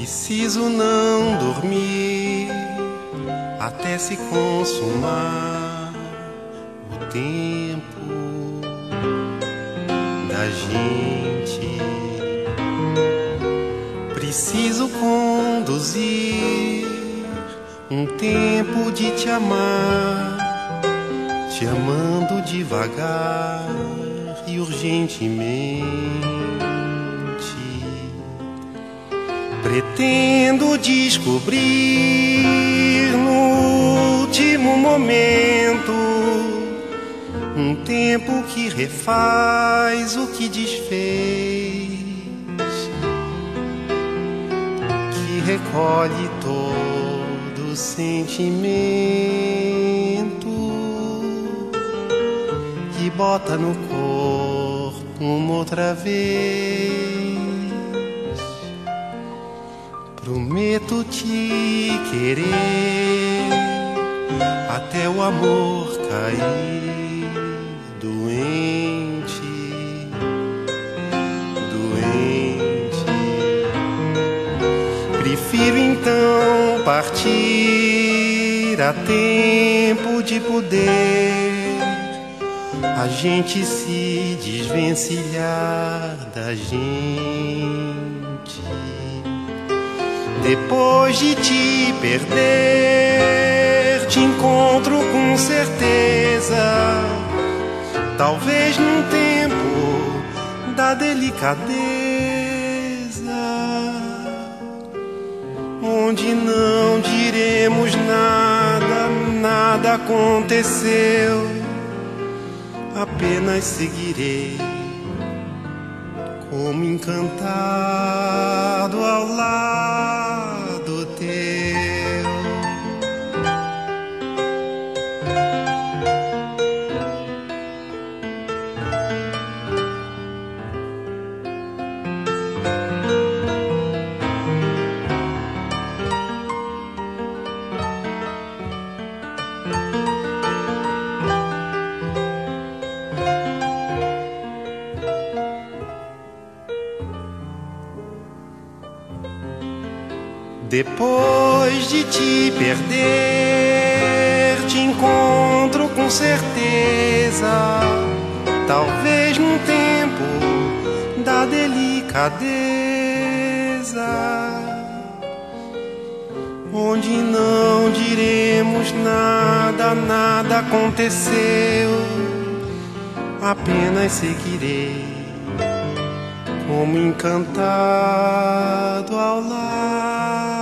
Preciso não dormir até se consumar o tempo da gente. Preciso conduzir um tempo de te amar, te amando devagar e urgentemente. Pretendo descobrir no último momento um tempo que refaz o que desfez, que recolhe todo sentimento e bota no corpo uma outra vez. Prometo te querer até o amor cair doente, doente. Prefiro então partir a tempo de poder a gente se desvencilhar da gente. Depois de te perder, te encontro com certeza, talvez num tempo da delicadeza, onde não diremos nada, nada aconteceu, apenas seguirei como encantado ao lado teu. Depois de te perder, te encontro com certeza, talvez num tempo da delicadeza, onde não diremos nada, nada aconteceu, apenas seguirei como encantado ao lado